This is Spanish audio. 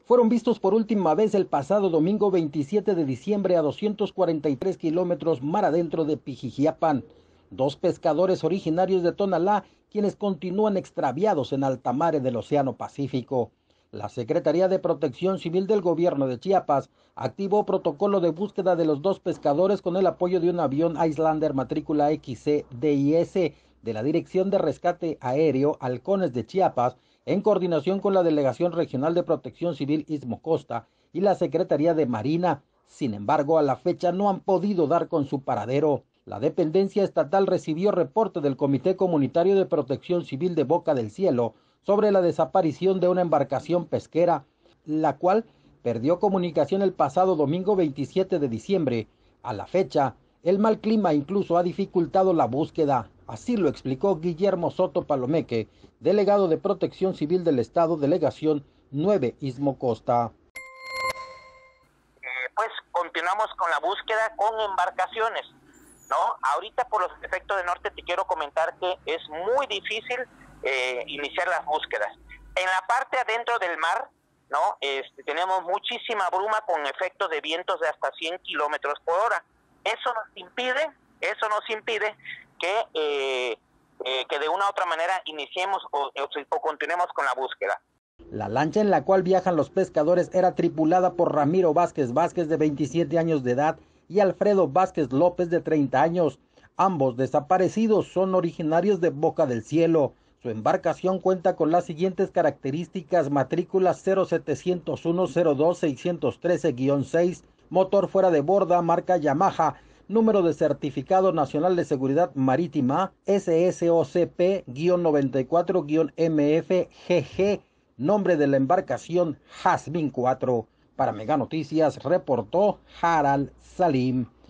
fueron vistos por última vez el pasado domingo 27 de diciembre a 243 kilómetros mar adentro de Pijijiapan. Dos pescadores originarios de Tonalá, quienes continúan extraviados en alta mar del Océano Pacífico. La Secretaría de Protección Civil del Gobierno de Chiapas activó protocolo de búsqueda de los dos pescadores con el apoyo de un avión Islander matrícula XC-DIS de la Dirección de Rescate Aéreo Halcones de Chiapas, en coordinación con la Delegación Regional de Protección Civil Istmo Costa y la Secretaría de Marina. Sin embargo, a la fecha no han podido dar con su paradero. La dependencia estatal recibió reporte del Comité Comunitario de Protección Civil de Boca del Cielo sobre la desaparición de una embarcación pesquera, la cual perdió comunicación el pasado domingo 27 de diciembre. A la fecha, el mal clima incluso ha dificultado la búsqueda. Así lo explicó Guillermo Soto Palomeque, delegado de Protección Civil del Estado, Delegación 9 Istmo Costa. Pues continuamos con la búsqueda con embarcaciones, ¿no? Ahorita por los efectos de norte te quiero comentar que es muy difícil iniciar las búsquedas. En la parte adentro del mar, ¿no? Tenemos muchísima bruma con efectos de vientos de hasta 100 kilómetros por hora. Eso nos impide que de una u otra manera iniciemos o continuemos con la búsqueda. La lancha en la cual viajan los pescadores era tripulada por Ramiro Vázquez Vázquez, de 27 años de edad, y Alfredo Vázquez López, de 30 años. Ambos desaparecidos son originarios de Boca del Cielo. Su embarcación cuenta con las siguientes características: matrícula 070102-613-6, motor fuera de borda marca Yamaha, número de certificado nacional de seguridad marítima SSOCP-94-MFGG, nombre de la embarcación Jazmín 4. Para Mega Noticias reportó Harald Salim.